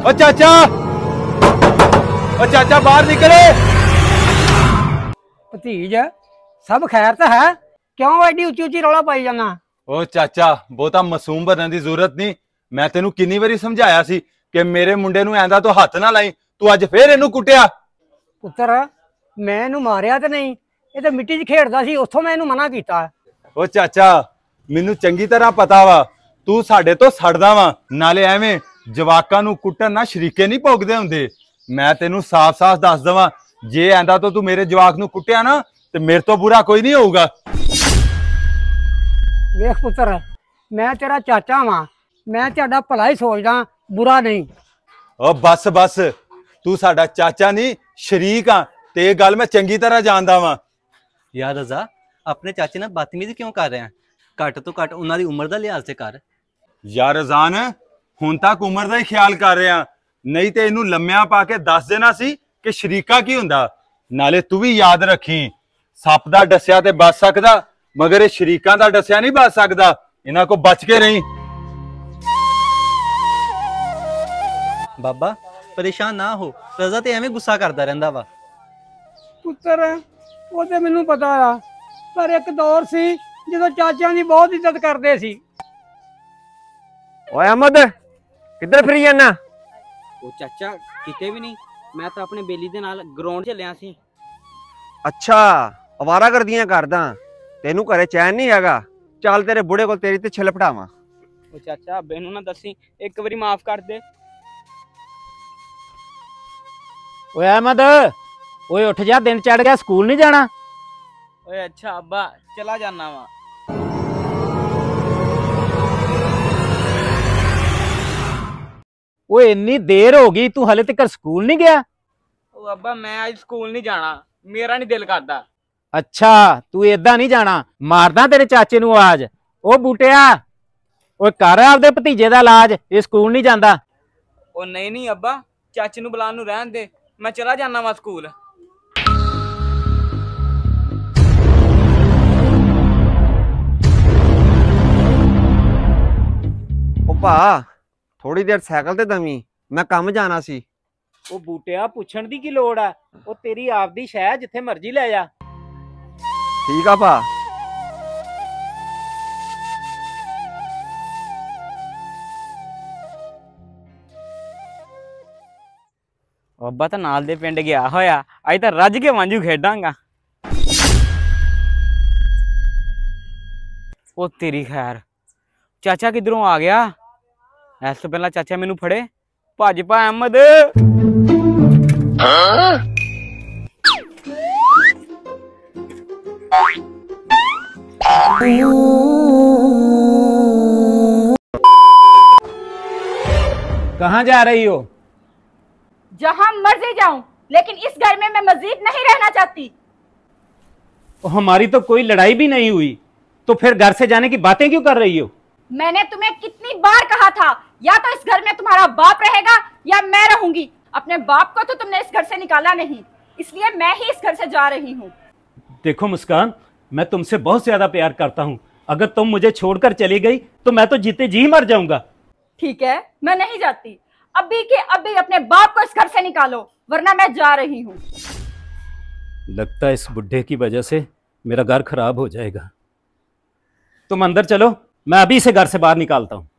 ओ चाचा, ओ चाचा बाहर निकले। भतीज सब खैर तो है, क्यों एडी उची उची रौला पाई जाना? ओ चाचा बहुता मासूम बनने की जरूरत नहीं। मैं तेनू किन्नी बारी समझाया सी कि मेरे मुंडे नू ऐंदा तो हथ ना लाई, तू अज फिर इनू कुटिया। पुत्र मैं इनू मारिया तो नहीं, ये तो मिट्टी च खेडदा सी, उत्थों मैं इनू मना कीता। ओ चाचा मैनू चंगी तरह पता वा तू साडे तो सड़दा वा, नाले एवें जवाकां नू कुट्टन ना शरीके नहीं भोगदे हुंदे। मैं तेनू साफ साफ दस दवां, जे ऐंदा तो तू मेरे जवाक नू कुट्टिया ना ते मेरे तो बुरा कोई नहीं होऊगा। वेख पुत्र मैं तेरा चाचा वां, मैं तेरा भला ही सोचदा, बुरा नहीं। ओ बस बस, तू साडा चाचा नहीं शरीक आ, ते गल मैं चंगी तरह जानदा वां। यार रजा अपने चाचे नाल बदतमीजी क्यों कर रहे हैं? घट तो घट उन्हां दी उम्र दा लिहाज ते कर। यार रजान हुण तक उम्र दा ही ख्याल कर रहा, नहीं ते इनू लम्मिया पा के दस देना सी कि शरीका की हुंदा। नाले तू भी याद रखी, सप दा डसिया ते बच सकदा, मगर ये शरीकां दा डसिया नहीं बच सकदा। इन्हां को बच के रही। बाबा परेशान ना हो, रजा ते एवें गुस्सा करदा रहंदा वा। पुत्र वो तो मैनू पता आ, पर एक दौर सी जो चाचा की बहुत इज्जत करते सी। ओए अहमद किधर फिरी जाना? ਉਹ ਚਾਚਾ ਕਿਤੇ ਵੀ ਨਹੀਂ, ਮੈਂ ਤਾਂ ਆਪਣੇ ਬੇਲੀ ਦੇ ਨਾਲ ਗਰਾਊਂਡ ਚੱਲਿਆ ਸੀ। अच्छा अवारा गर्दियां करदा, तेनू घरे चैन नहीं हैगा। चल तेरे बुढ़े को तेरी ते छिल पटावां। ਉਹ ਚਾਚਾ ਬੈਨੂੰ ਨਾ ਦੱਸੀ, ਇੱਕ ਵਾਰੀ ਮਾਫ ਕਰ ਦੇ। ओए अहमद ओए उठ जा, दिन चढ़ गया, स्कूल नहीं जाना? ਓਏ ਅੱਛਾ ਅੱਬਾ ਚਲਾ ਜਾਣਾ ਵਾ। ओए इन्नी देर हो गई, तू हले तक स्कूल नहीं गया? ਉਹ ਅੱਬਾ ਮੈਂ ਅੱਜ ਸਕੂਲ ਨਹੀਂ ਜਾਣਾ, ਮੇਰਾ ਨਹੀਂ ਦਿਲ ਕਰਦਾ। अच्छा तू एदा नहीं जाना, मारदा तेरे चाचे नू आवाज। ओ बूटिया ओए कर आपदे भतीजे दा इलाज, ये स्कूल नहीं जांदा। ਉਹ ਨਹੀਂ ਨਹੀਂ ਅੱਬਾ, ਚਾਚੇ ਨੂੰ ਬੁਲਾਉਣ ਨੂੰ ਰਹਿਣ ਦੇ, ਮੈਂ ਚਲਾ ਜਾਣਾ ਵਾ ਸਕੂਲ। ओ भा थोड़ी देर साइकिल ते दमी, मैं काम जाना सी। ओ बूटिया पुछण दी की लोड़ है, ओ तेरी आपदी शै, जिथे मर्जी ले जा। ठीक आ भा। ਉਹ ਅੱਬਾ ਤਾਂ ਨਾਲ ਦੇ ਪਿੰਡ ਗਿਆ ਹੋਇਆ, ਅੱਜ ਤਾਂ ਰੱਜ ਕੇ ਵਾਂਝੂ ਖੇਡਾਂਗਾ। ਉਹ ਤੇਰੀ ਖੈਰ, ਚਾਚਾ ਕਿਧਰੋਂ ਆ ਗਿਆ? ਇਸ ਤੋਂ ਪਹਿਲਾਂ ਚਾਚਾ ਮੈਨੂੰ ਫੜੇ। ਭੱਜ ਪਾ ਅਹਿਮਦ। कहाँ जा रही हो? जहां मर्जी जाऊं, लेकिन इस घर में मैं मजीद नहीं रहना चाहती। हमारी तो कोई लड़ाई भी नहीं हुई, तो फिर घर से जाने की बातें क्यों कर रही हो? मैंने तुम्हें कितनी बार कहा था, या तो इस घर में तुम्हारा बाप रहेगा या मैं रहूंगी। अपने बाप को तो तुमने इस घर से निकाला नहीं, इसलिए मैं ही इस घर से जा रही हूँ। देखो मुस्कान, मैं तुमसे बहुत ज्यादा प्यार करता हूँ, अगर तुम मुझे छोड़कर चली गई तो मैं तो जीते जी मर जाऊंगा। ठीक है, मैं नहीं जाती। अभी के अभी अपने बाप को इस घर से निकालो, वरना मैं जा रही हूँ। लगता है इस बुढ़े की वजह से मेरा घर खराब हो जाएगा। तुम अंदर चलो, मैं अभी से घर से बाहर निकालता हूं।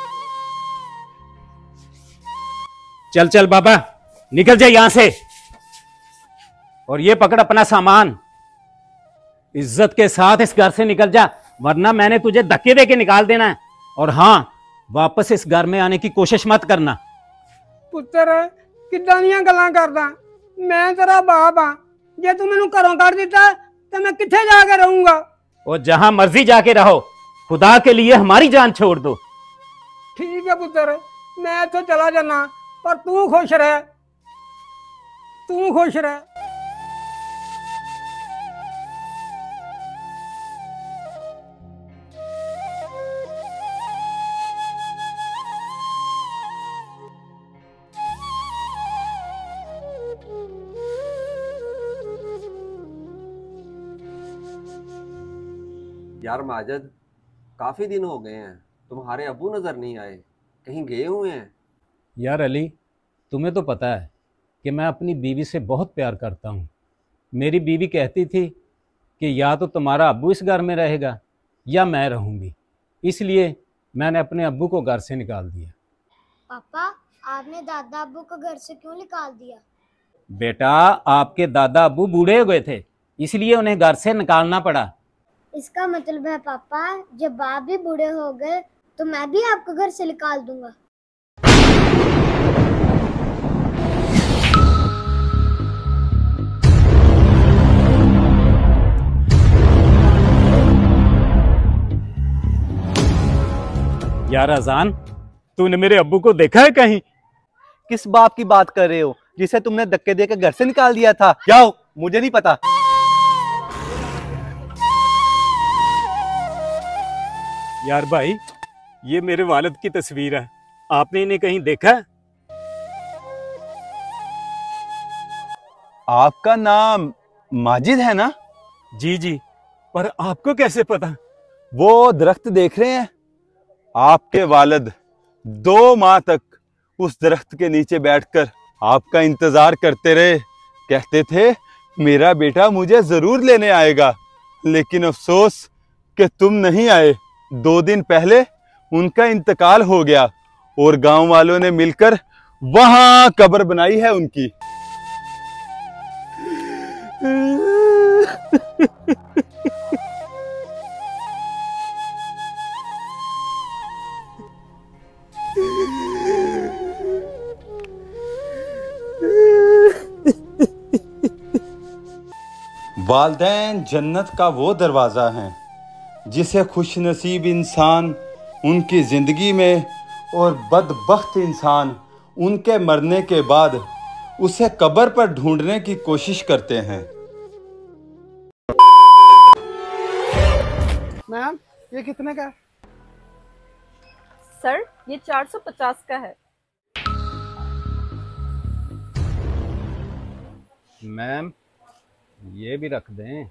चल चल बाबा, निकल जा यहां से, और ये पकड़ अपना सामान, इज्जत के साथ इस घर से निकल जा, वरना मैंने तुझे धक्के देके निकाल देना है। और हाँ, वापस इस घर में आने की कोशिश मत करना। पुत्र किदां दियां गल्लां करदा, मैं तेरा बाप हाँ, जे तू मैनू घरों कढ दिता तो मैं कित्थे जाके रहूंगा? और जहां मर्जी जाके रहो, खुदा के लिए हमारी जान छोड़ दो। ठीक है पुत्र, मैं इत्थों चला जाना, पर तू खुश रह, तू खुश रह। यार माजिद काफी दिन हो गए हैं, तुम्हारे अबू नजर नहीं आए, कहीं गए हुए हैं? यार अली, तुम्हें तो पता है कि मैं अपनी बीवी से बहुत प्यार करता हूँ। मेरी बीवी कहती थी कि या तो तुम्हारा अब्बू इस घर में रहेगा या मैं रहूँगी, इसलिए मैंने अपने अब्बू को घर से निकाल दिया। पापा, आपने दादा अब्बू को घर से क्यों निकाल दिया? बेटा, आपके दादा अब्बू बूढ़े हो गए थे, इसलिए उन्हें घर से निकालना पड़ा। इसका मतलब है पापा, जब आप भी बूढ़े हो गए तो मैं भी आपको घर से निकाल दूंगा। यार अजान, तूने मेरे अब्बू को देखा है कहीं? किस बाप की बात कर रहे हो जिसे तुमने धक्के देकर घर से निकाल दिया था? जाओ, मुझे नहीं पता। यार भाई, ये मेरे वालिद की तस्वीर है, आपने इन्हें कहीं देखा है? आपका नाम माजिद है ना? जी जी, पर आपको कैसे पता? वो दरख्त देख रहे हैं? आपके वालिद 2 माह तक उस दरख्त के नीचे बैठकर आपका इंतजार करते रहे। कहते थे मेरा बेटा मुझे जरूर लेने आएगा, लेकिन अफसोस कि तुम नहीं आए। 2 दिन पहले उनका इंतकाल हो गया और गांव वालों ने मिलकर वहां कब्र बनाई है उनकी। वालिदैन जन्नत का वो दरवाज़ा है जिसे खुशनसीब इंसान उनकी ज़िंदगी में और बदबख्त इंसान उनके मरने के बाद उसे कब्र पर ढूंढने की कोशिश करते हैं। मैम, ये कितने का है? सर, ये 450 का है। मैम, ये भी रख दें।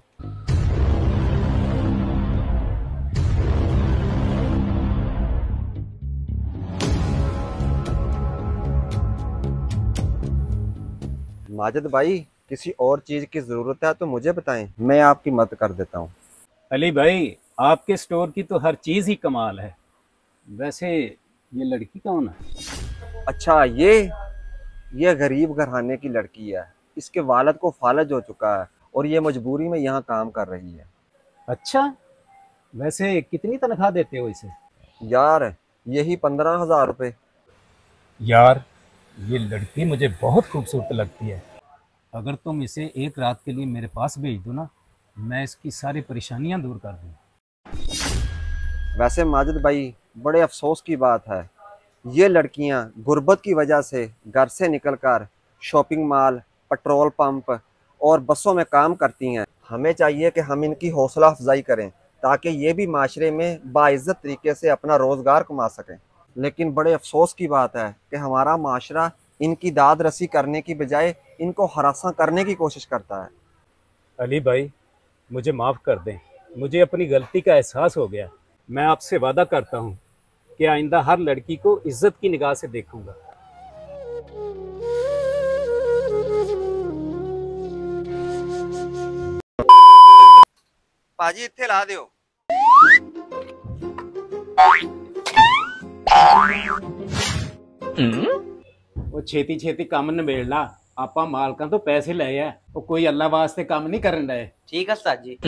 माजिद भाई, किसी और चीज की जरूरत है तो मुझे बताएं, मैं आपकी मदद कर देता हूँ। अली भाई, आपके स्टोर की तो हर चीज ही कमाल है। वैसे ये लड़की कौन है? अच्छा, ये गरीब घराने की लड़की है। इसके वालिद को फालज हो चुका है और ये मजबूरी में यहाँ काम कर रही है। अच्छा, वैसे कितनी तनख्वाह देते हो इसे? यार, यही 15,000 रुपये। यार, ये लड़की मुझे बहुत खूबसूरत लगती है। अगर तुम इसे एक रात के लिए मेरे पास भेज दो ना, मैं इसकी सारी परेशानियां दूर कर दूँ। वैसे माजिद भाई, बड़े अफसोस की बात है, ये लड़कियां गुर्बत की वजह से घर से निकलकर शॉपिंग मॉल, पेट्रोल पंप और बसों में काम करती हैं। हमें चाहिए कि हम इनकी हौसला अफजाई करें ताकि ये भी माशरे में बाइज्जत तरीके से अपना रोज़गार कमा सकें। लेकिन बड़े अफसोस की बात है कि हमारा माशरा इनकी दाद रसी करने की बजाय इनको हरासा करने की कोशिश करता है। अली भाई, मुझे माफ़ कर दें, मुझे अपनी गलती का एहसास हो गया। मैं आपसे वादा करता हूँ कि आइंदा हर लड़की को इज्जत की निगाह से देखूंगा। पाजी, इत्थे ला दियो। वो छेती छेती काम निबेड़ ला, आपां मालकां तो पैसे लए है, वो कोई अल्लाह वास्ते काम नहीं करन रहे। ठीक है उस्ताद जी।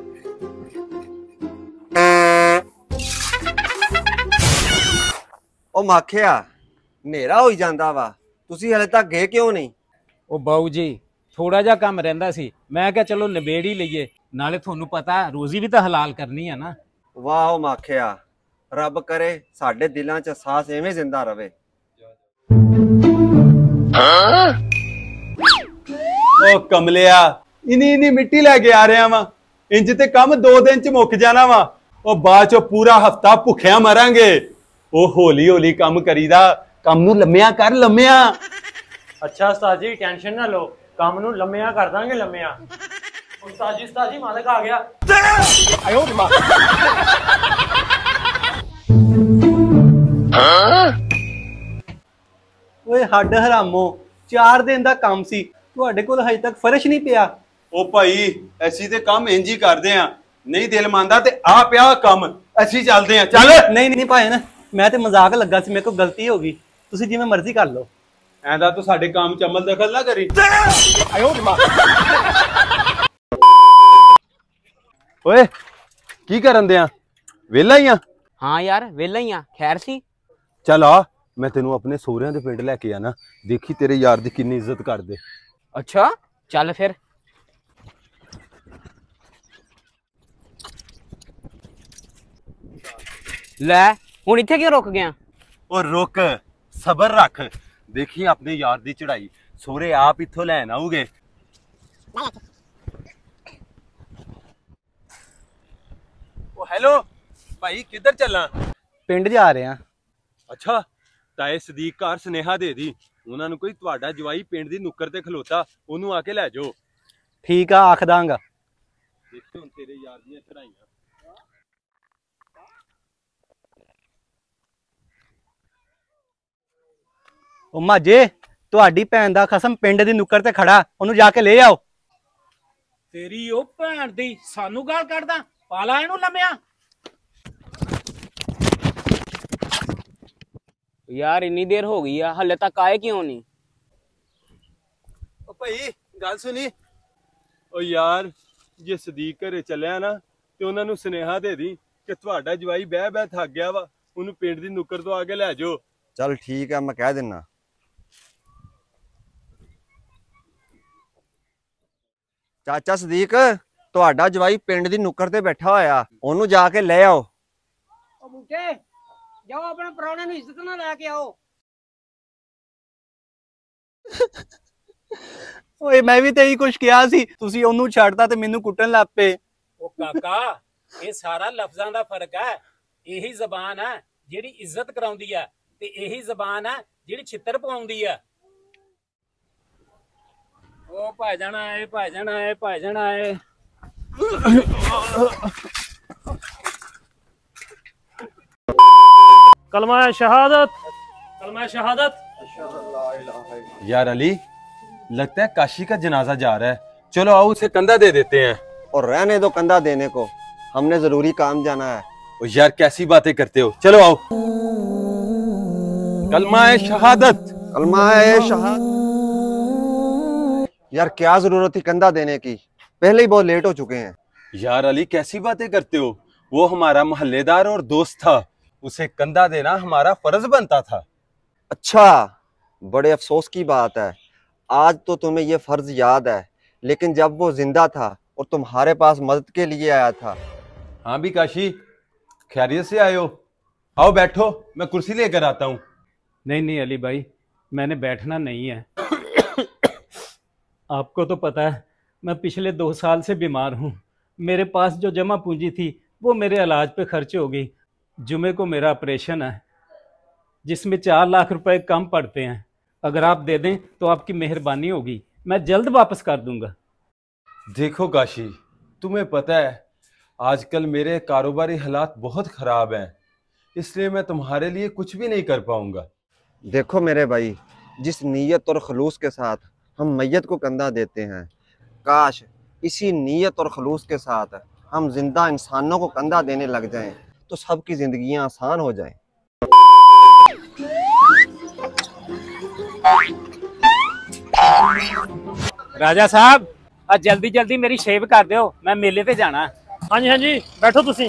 ओ माखिया, नेरा हो जांदा वा, तुसी हले तक गए क्यों नहीं? ਉਹ ਬਾਊ ਜੀ ਥੋੜਾ ਜਿਹਾ ਕੰਮ ਰਹਿੰਦਾ ਸੀ, ਮੈਂ ਕਿਹਾ ਚਲੋ ਨਿਬੇੜ ਹੀ ਲਈਏ, ਨਾਲੇ ਤੁਹਾਨੂੰ ਪਤਾ ਰੋਜ਼ੀ ਵੀ ਤਾਂ ਹਲਾਲ ਕਰਨੀ ਹੈ ਨਾ। वाह ओ माखिया, रब करे साडे दिलां च सास एवें जिंदा रवे। ओ कमलिया, इनी मिट्टी लेके आ रहा वा, इंज ते काम 2 दिन च मुक जाना वा, ओ बाद चो पूरा हफ्ता भुखिया मरांगे। ओ हौली हौली काम करीदा, काम नू लम्मिया कर, लम्मिया। अच्छा उस्ताद जी, टेंशन ना लो, काम नू लम्मिया कर दांगे, लम्मिया। उस्ताद जी मालिक आ गया। ਓਏ ਹੱਡ ਹਰਾਮੋ 4 ਦਿਨ ਦਾ ਕੰਮ ਸੀ, ਤੁਹਾਡੇ ਕੋਲ ਹਜੇ ਤੱਕ ਫਰਸ਼ ਨਹੀਂ ਪਿਆ। ਉਹ ਭਾਈ ਅਸੀਂ ਤੇ ਕੰਮ ਇੰਜ ਹੀ ਕਰਦੇ ਆ, ਨਹੀਂ ਦਿਲ ਮੰਨਦਾ ਤੇ ਆ ਪਿਆ ਕੰਮ, ਅਸੀਂ ਚੱਲਦੇ ਆ। ਚੱਲ ਨਹੀਂ ਨਹੀਂ ਭਾਈ ਨਾ, ਮੈਂ ਤੇ ਮਜ਼ਾਕ ਲੱਗਾ ਸੀ, ਮੇਰੇ ਕੋਲ ਗਲਤੀ ਹੋ ਗਈ, ਤੁਸੀਂ ਜਿਵੇਂ ਮਰਜ਼ੀ ਕਰ ਲਓ। ਐਂਦਾ ਤੂੰ ਸਾਡੇ ਕੰਮ ਚ ਅਮਲ ਦਖਲ ਨਾ ਕਰੀ। ਓਏ ਕੀ ਕਰਨ ਦਿਆਂ, ਵਿਹਲਾ ਹੀ ਆ? ਹਾਂ ਯਾਰ ਵਿਹਲਾ ਹੀ ਆ, ਖੈਰ ਸੀ? ਚੱਲ ਆ ਮੈਂ ਤੈਨੂੰ ਆਪਣੇ ਸਹੁਰਿਆਂ ਦੇ ਪਿੰਡ ਲੈ ਕੇ ਆਣਾ, ਦੇਖੀ ਤੇਰੇ ਯਾਰ ਦੀ ਕਿੰਨੀ ਇੱਜ਼ਤ ਕਰਦੇ। ਅੱਛਾ ਚੱਲ ਫਿਰ। ਲੈ ਹੁਣ ਇੱਥੇ ਕਿਉਂ ਰੁਕ ਗਿਆ? ਉਹ ਰੁਕ, ਸਬਰ ਰੱਖ, ਦੇਖੀ ਆਪਣੇ ਯਾਰ ਦੀ ਚੜਾਈ, ਸਹੁਰੇ ਆਪ ਇੱਥੋਂ ਲੈਣ ਆਉਗੇ। ਉਹ ਹੈਲੋ ਭਾਈ, ਕਿੱਧਰ ਚੱਲਾਂ? ਪਿੰਡ ਜਾ ਰਹੇ ਆ। ਅੱਛਾ, ਤਾਏ ਸਦੀਕ ਘਰ ਸੁਨੇਹਾ ਦੇ ਦੀ, ਉਹਨਾਂ ਨੂੰ ਕੋਈ ਤੁਹਾਡਾ ਜਵਾਈ ਪਿੰਡ ਦੀ ਨੁੱਕਰ ਤੇ ਖਲੋਤਾ, ਉਹਨੂੰ ਆ ਕੇ ਲੈ ਜਾਓ। ਠੀਕ ਆ, ਆਖ ਦਾਂਗਾ। ਦੇਖੋ ਹੁਣ ਤੇਰੇ ਯਾਰ ਦੀਆਂ ਚੜਾਈਆਂ। ਉਹ ਮਾਝੇ, ਤੁਹਾਡੀ ਭੈਣ ਦਾ ਖਸਮ ਪਿੰਡ ਦੀ ਨੁੱਕਰ ਤੇ ਖੜਾ, ਉਹਨੂੰ ਜਾ ਕੇ ਲੈ ਆਓ। ਤੇਰੀ ਉਹ ਭੈਣ ਦੀ ਸਾਨੂੰ ਗਾਲ ਕੱਢਦਾ, ਪਾਲਾ ਇਹਨੂੰ ਲੰਮਿਆ। ਯਾਰ ਇੰਨੀ ਦੇਰ ਹੋ ਗਈ ਆ, ਹਲੇ ਤੱਕ ਆਏ ਕਿਉਂ ਨਹੀਂ? ਉਹ ਭਾਈ ਗੱਲ ਸੁਣੀ, ਉਹ ਯਾਰ ਜੇ ਸਦੀਕ ਘਰੇ ਚੱਲਿਆ ਨਾ ਤੇ ਉਹਨਾਂ ਨੂੰ ਸੁਨੇਹਾ ਦੇ ਦੀ ਕਿ ਤੁਹਾਡਾ ਜਵਾਈ ਬਹਿ ਬਹਿ ਥੱਕ ਗਿਆ ਵਾ, ਉਹਨੂੰ ਪਿੰਡ ਦੀ ਨੁੱਕਰ ਤੋਂ ਆ ਕੇ ਲੈ ਜਾਓ। चल ठीक है, मैं कह देना। ਚਾਚਾ ਸਦੀਕ, ਤੁਹਾਡਾ ਜਵਾਈ ਪਿੰਡ ਦੀ ਨੁੱਕਰ ਤੇ ਬੈਠਾ ਹੋਇਆ, ਉਹਨੂੰ ਜਾ ਕੇ ਲੈ ਆਓ। ਉਹ ਬੂਟੇ ਜਾਓ ਆਪਣੇ ਪ੍ਰਾਹੁਣੇ ਨੂੰ ਇੱਜ਼ਤ ਨਾਲ ਲੈ ਕੇ ਆਓ। ਓਏ ਮੈਂ ਵੀ ਤੇ ਇਹੀ ਕੁਝ ਕਿਹਾ ਸੀ, ਤੁਸੀਂ ਉਹਨੂੰ ਛੱਡਤਾ ਤੇ ਮੈਨੂੰ ਕੁੱਟਣ ਲੱਗ ਪਏ। ਉਹ ਕਾਕਾ, ਇਹ ਸਾਰਾ ਲਫ਼ਜ਼ਾਂ ਦਾ ਫਰਕ ਹੈ। ਇਹੀ ਜ਼ਬਾਨ ਹੈ ਜਿਹੜੀ ਇੱਜ਼ਤ ਕਰਾਉਂਦੀ ਹੈ ਤੇ ਇਹੀ ਜ਼ਬਾਨ ਹੈ ਜਿਹੜੀ ਛਿੱਤਰ ਪਵਾਉਂਦੀ ਹੈ। ਉਹ ਭਾਜਣ ਆਏ, ਭਾਜਣ ਆਏ, ਭਾਜਣ ਆਏ। कलमा शहादत, कलमा शहादत। यार अली, लगता है काशी का जनाजा जा रहा है, चलो आओ उसे कंधा दे देते हैं। और रहने दो कंधा देने को, हमने जरूरी काम जाना है। ओ यार कैसी बातें करते हो, चलो आओ। कलमा शहादत, कलमा शहादत। यार क्या जरूरत थी कंधा देने की, पहले ही बहुत लेट हो चुके हैं। यार अली कैसी बातें करते हो, वो हमारा मोहल्लेदार और दोस्त था, उसे कंधा देना हमारा फर्ज बनता था। अच्छा, बड़े अफसोस की बात है, आज तो तुम्हें ये फर्ज याद है, लेकिन जब वो जिंदा था और तुम्हारे पास मदद के लिए आया था। हाँ भी काशी, खैरियत से आए हो? आओ बैठो, मैं कुर्सी लेकर आता हूँ। नहीं नहीं अली भाई, मैंने बैठना नहीं है। आपको तो पता है मैं पिछले 2 साल से बीमार हूँ। मेरे पास जो जमा पूंजी थी वो मेरे इलाज पे खर्च हो गई। जुमे को मेरा ऑपरेशन है जिसमें 4 लाख रुपए कम पड़ते हैं। अगर आप दे दें तो आपकी मेहरबानी होगी, मैं जल्द वापस कर दूंगा। देखो काशी, तुम्हें पता है आजकल मेरे कारोबारी हालात बहुत ख़राब हैं, इसलिए मैं तुम्हारे लिए कुछ भी नहीं कर पाऊंगा। देखो मेरे भाई, जिस नीयत और खलूस के साथ हम मैयत को कंधा देते हैं, काश इसी नीयत और खलूस के साथ हम जिंदा इंसानों को कंधा देने लग जाएं, तो सबकी जिंदगियां आसान हो जाएं। राजा साहब, आज जल्दी जल्दी मेरी शेव कर दो, मैं मेले पे जाना। हाँ जी हाँ जी, बैठो तुसी।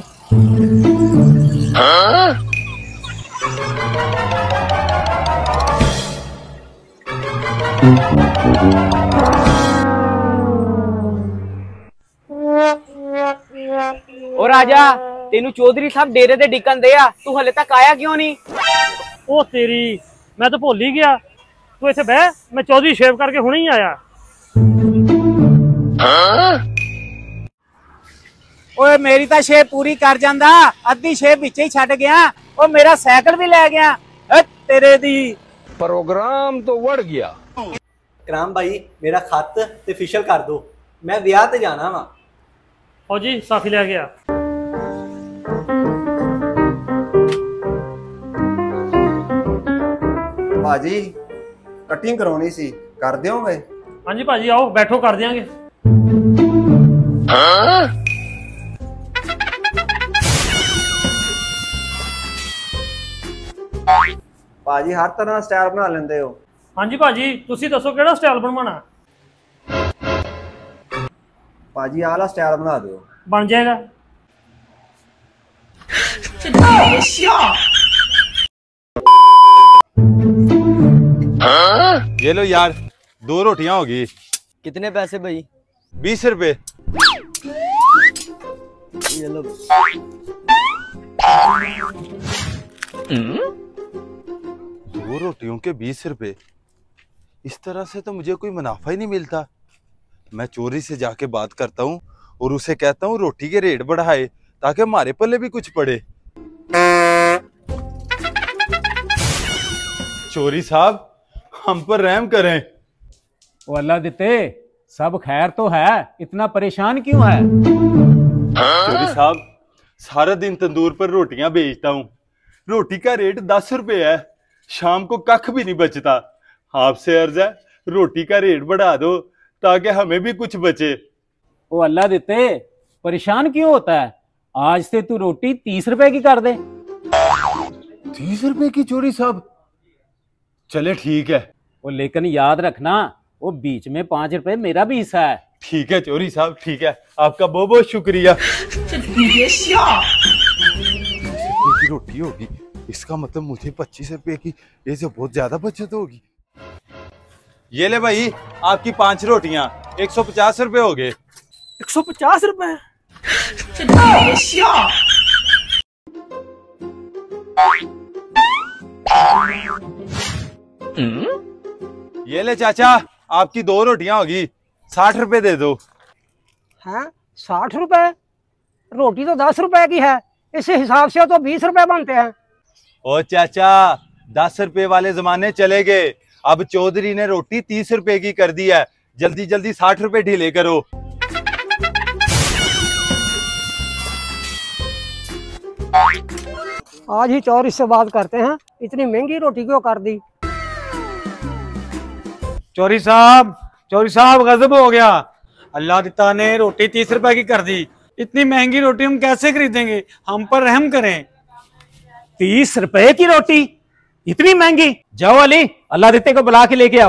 ओ राजा, तेनू चौधरी साहब डेरे ते डिकन दे आ, तू हले तक आया क्यों नहीं? ओ तेरी, मैं तो भुल ही गया। तू इसे बह, मैं चौधरी शेव करके हुणे ही आया। ओए मेरी तो शेव पूरी कर जांदा, अद्धी शेव विच ही छड्ड गया। ओ मेरा साइकिल भी ले गया। तेरे दी प्रोग्राम तो वड़ गया। कराम भाई, मेरा खत ते फिशल कर दो, मैं विआह ते जाना वा। फौजी साफी ले गया। बाजी, कटिंग करवानी सी, कर दोगे? हाँ जी भाजी आओ बैठो कर देंगे। भाजी हर तरह स्टाइल बना लेंदे हो। हाँ जी भाजी तुसी दसो केड़ा स्टाइल बनवाना? भाजी आह वाला स्टाइल बना दो। बन जाएगा। ये लो यार, 2 रोटियां होगी। कितने पैसे भाई? 20 रुपए। ये लो। 2 रोटियों के 20 रुपए। इस तरह से तो मुझे कोई मुनाफा ही नहीं मिलता। मैं चोरी से जाके बात करता हूँ और उसे कहता हूँ रोटी के रेट बढ़ाए ताकि हमारे पल्ले भी कुछ पड़े। चोरी साहब हम पर रहम करें। वो अल्लाह देते, सब खैर तो है, इतना परेशान क्यों है? चोरी साहब सारा दिन तंदूर पर रोटियां बेचता हूँ, रोटी का रेट 10 रुपए है, शाम को कख भी नहीं बचता। आपसे अर्ज है रोटी का रेट बढ़ा दो ताकि हमें भी कुछ बचे। वो अल्लाह देते, परेशान क्यों होता है? आज से तू रोटी 30 रुपए की कर दे। 30 रुपए की? चोरी साहब चले ठीक है। वो लेकिन याद रखना, वो बीच में 5 रुपए मेरा भी हिस्सा है। ठीक है चोरी साहब ठीक है, आपका बहुत बहुत शुक्रिया। की रोटी होगी, इसका मतलब मुझे 25 रुपए की, ये से बहुत ज्यादा बचत होगी। ये ले भाई आपकी 5 रोटियां, 150 रुपए हो गए। 150 रुपए? ये ले चाचा आपकी 2 रोटियां होगी, 60 रुपए दे दो। हैं 60 रुपए? रोटी तो 10 रुपए की है, इस हिसाब से तो 20 रुपए बनते हैं। ओ चाचा 10 रुपए वाले जमाने चले गए, अब चौधरी ने रोटी 30 रुपए की कर दी है, जल्दी जल्दी 60 रुपए ढीले करो। आज ही चौर इससे बात करते हैं, इतनी महंगी रोटी क्यों कर दी? चोरी साहब गजब हो गया। अल्लाह दिता ने रोटी 30 रुपए की कर दी। इतनी महंगी रोटी हम कैसे खरीदेंगे? हम पर रहम करें। 30 रुपए की रोटी इतनी महंगी? जाओ अली, अल्लाह देते को बुला के लेके आओ।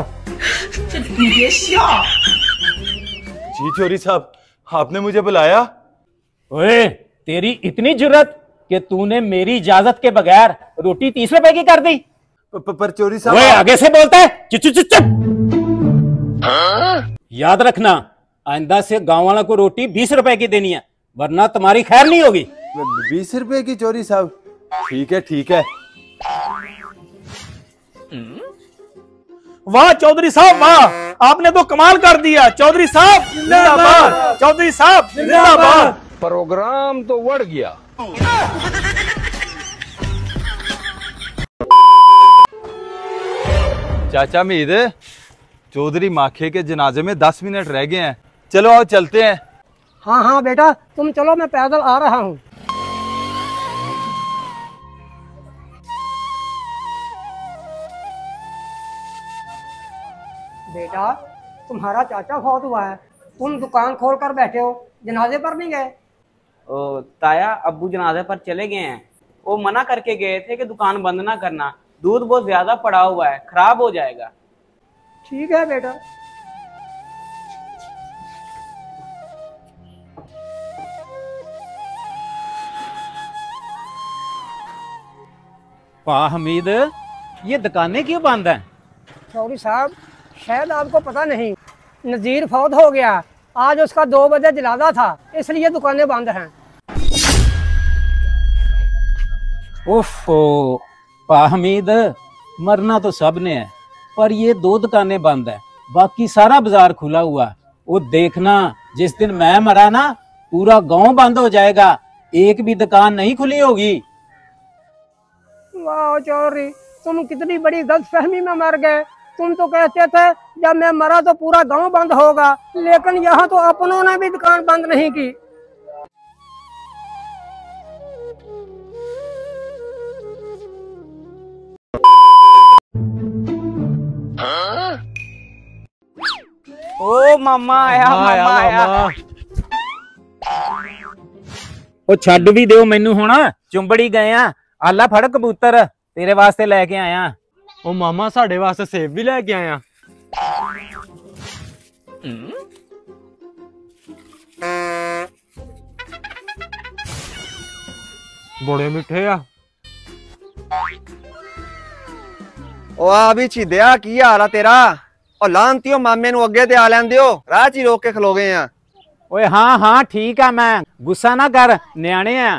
जी चोरी साहब आपने मुझे बुलाया? ओए तेरी इतनी जुर्रत कि तूने मेरी इजाजत के बगैर रोटी 30 रुपए की कर दी? पर चोरी साहब ओए आगे से बोलता है, चुप चुप चुप चुप। याद रखना, आइंदा से गांव वालों को रोटी 20 रुपए की देनी है, वरना तुम्हारी खैर नहीं होगी। 20 रुपए की? चोरी साहब ठीक है ठीक है। वाह चौधरी साहब वाह, आपने तो कमाल कर दिया। चौधरी साहब जिंदाबाद, चौधरी साहब जिंदाबाद। प्रोग्राम तो बढ़ गया। चाचा मीद, चौधरी माखे के जनाजे में 10 मिनट रह गए हैं, चलो आओ चलते हैं। हाँ हाँ बेटा तुम चलो, मैं पैदल आ रहा हूँ। बेटा तुम्हारा चाचा फौत हुआ है, तुम दुकान खोल कर बैठे हो, जनाजे पर नहीं गए? ओ ताया, अब्बू जनाजे पर चले गए हैं। वो मना करके गए थे कि दुकान बंद ना करना, दूध बहुत ज्यादा पड़ा हुआ है, खराब हो जाएगा। ठीक है बेटा। वाह हमीद, ये दुकानें क्यों बंद हैं? चौधरी साहब शायद आपको पता नहीं, नजीर फौत हो गया, आज उसका 2 बजे जनाजा था, इसलिए दुकानें बंद हैं। ओफो हमीद, मरना तो सब ने है, पर ये 2 दुकानें बंद है, बाकी सारा बाजार खुला हुआ। वो देखना जिस दिन मैं मरा ना, पूरा गांव बंद हो जाएगा, एक भी दुकान नहीं खुली होगी। वाह चौधरी, तुम कितनी बड़ी गलतफहमी में मर गए। तुम तो कहते थे जब मैं मरा तो पूरा गांव बंद होगा, लेकिन यहाँ तो अपनों ने भी दुकान बंद नहीं की। ओ मामा आया मामा आया ਉਹ ਛੱਡ ਵੀ ਦਿਓ ਮੈਨੂੰ ਹੁਣ, ਚੁੰਬੜੀ ਗਏ ਆ। ਆਲਾ ਫੜ ਕਬੂਤਰ, ਤੇਰੇ ਵਾਸਤੇ ਲੈ ਕੇ ਆਇਆ। ਉਹ ਮਾਮਾ ਸਾਡੇ ਵਾਸਤੇ ਸੇਬ ਵੀ ਲੈ ਕੇ ਆਇਆ। ਬੜੇ ਮਿੱਠੇ ਆ। ਉਹ ਆ ਵੀ ਛਿਦਿਆ, ਕੀ ਹਾਲ ਆ ਤੇਰਾ? ਉਹ ਲਾਂਤੀਓ ਮਾਮੇ ਨੂੰ ਅੱਗੇ ਤੇ ਆ ਲੈਂਦਿਓ, ਰਾਹ 'ਚ ਹੀ ਰੋਕ ਕੇ ਖਲੋ ਗਏ ਆ। ਓਏ ਹਾਂ ਹਾਂ ਠੀਕ ਆ, ਮੈਂ ਗੁੱਸਾ ਨਾ ਕਰ, ਨਿਆਣੇ ਆ।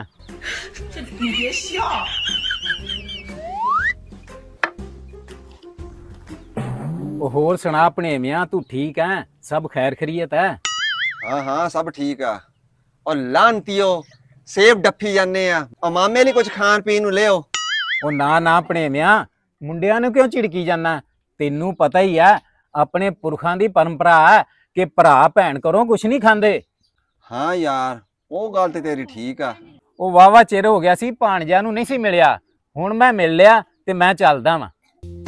ਉਹ ਹੋਰ ਸੁਣਾ ਆਪਣੇ ਮਿਆਂ, ਤੂੰ ਠੀਕ ਹੈ? ਸਭ ਖੈਰ ਖਰੀਅਤ ਹੈ? ਹਾਂ ਹਾਂ ਸਭ ਠੀਕ ਆ। ਉਹ ਲਾਂਤੀਓ ਸੇਬ ਡੱਫੀ ਜਾਂਦੇ ਆ, ਉਹ ਮਾਮੇ ਲਈ ਕੁਝ ਖਾਣ ਪੀਣ ਨੂੰ ਲਿਓ। ਉਹ ਨਾ ਨਾ ਆਪਣੇ ਮਿਆਂ, ਮੁੰਡਿਆਂ ਨੂੰ ਕਿਉਂ ਝਿੜਕੀ ਜਾਂਦਾ? ਤੈਨੂੰ ਪਤਾ ਹੀ ਆ ਆਪਣੇ ਪੁਰਖਾਂ ਦੀ ਪਰੰਪਰਾ ਹੈ ਕਿ ਭਰਾ ਭੈਣ ਘਰੋਂ ਕੁਛ ਨਹੀਂ ਖਾਂਦੇ। ਹਾਂ ਯਾਰ ਉਹ ਗੱਲ ਤੇ ਤੇਰੀ ਠੀਕ ਆ। ਉਹ ਵਾਵਾ ਚਿਰ ਹੋ ਗਿਆ ਸੀ, ਭਾਣਜਿਆਂ ਨੂੰ ਨਹੀਂ ਸੀ ਮਿਲਿਆ, ਹੁਣ ਮੈਂ ਮਿਲ ਲਿਆ ਤੇ ਮੈਂ ਚੱਲਦਾ ਵਾਂ।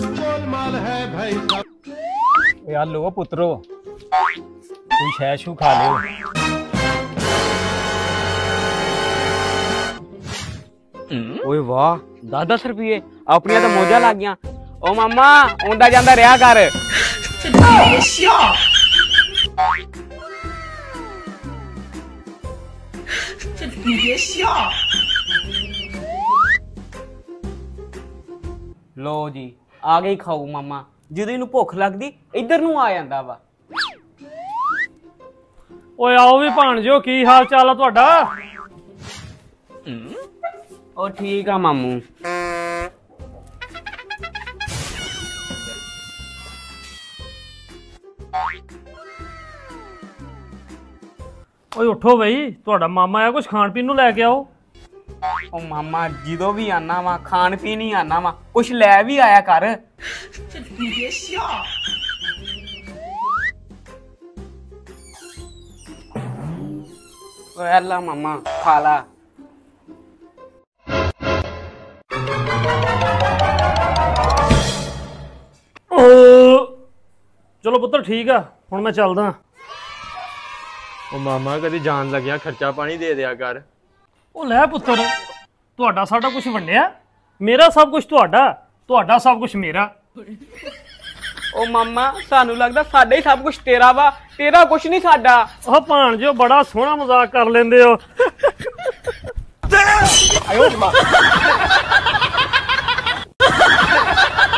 ਯਾਰ ਲੋ ਪੁੱਤਰੋ, ਕੋਈ ਸ਼ੈ ਸ਼ੂ ਖਾ ਲਿਓ। ਓਏ ਵਾਹ 10-10 ਰੁਪਏ ਆਪਣੀਆਂ ਤਾਂ ਮੋਜਾਂ ਲੱਗ ਗਈਆਂ। ਓ ਮਾਮਾ ਆਉਂਦਾ ਜਾਂਦਾ ਰਿਹਾ ਕਰ। ਲੋ ਜੀ ਆ ਗਈ ਖਾਊ ਮਾਮਾ, ਜਦੋਂ ਇਹਨੂੰ ਭੁੱਖ ਲੱਗਦੀ ਇੱਧਰ ਨੂੰ ਆ ਜਾਂਦਾ ਵਾ। ਓਏ ਆਓ ਵੀ ਭਾਣਜੋ, ਕੀ ਹਾਲ ਚਾਲ ਆ ਤੁਹਾਡਾ? ਉਹ ਠੀਕ ਆ ਮਾਮੂ। ਓਏ ਉੱਠੋ ਬਈ, ਤੁਹਾਡਾ ਮਾਮਾ ਆਇਆ, ਕੁਝ ਖਾਣ ਪੀਣ ਨੂੰ ਲੈ ਕੇ ਆਓ। ਉਹ ਮਾਮਾ ਜਦੋਂ ਵੀ ਆਨਾ ਵਾ ਖਾਣ ਪੀਣ ਹੀ ਆਨਾ ਵਾ, ਕੁਛ ਲੈ ਵੀ ਆਇਆ ਕਰ। ਓਏ ਅੱਲਾ ਮਾਮਾ ਖਾ ਲਾ। ਚਲੋ ਪੁੱਤਰ ਠੀਕ ਆ, ਹੁਣ ਮੈਂ ਚੱਲਦਾ। ਉਹ ਮਾਮਾ ਕਦੀ ਜਾਣ ਲੱਗਿਆ ਖਰਚਾ ਪਾਣੀ ਦੇ ਦਿਆ ਕਰ। ਉਹ ਲੈ ਪੁੱਤਰ, ਤੁਹਾਡਾ ਸਾਡਾ ਕੁਝ ਵੰਡਿਆ? ਮੇਰਾ ਸਭ ਕੁਝ ਤੁਹਾਡਾ, ਤੁਹਾਡਾ ਸਭ ਕੁਝ ਮੇਰਾ। ਉਹ ਮਾਮਾ ਸਾਨੂੰ ਲੱਗਦਾ ਸਾਡਾ ਹੀ ਸਭ ਕੁਝ ਤੇਰਾ ਵਾ, ਤੇਰਾ ਕੁਝ ਨਹੀਂ ਸਾਡਾ। ਉਹ ਭਾਣਜੋ ਬੜਾ ਸੋਹਣਾ ਮਜ਼ਾਕ ਕਰ ਲੈਂਦੇ ਹੋ। ਆਇਓ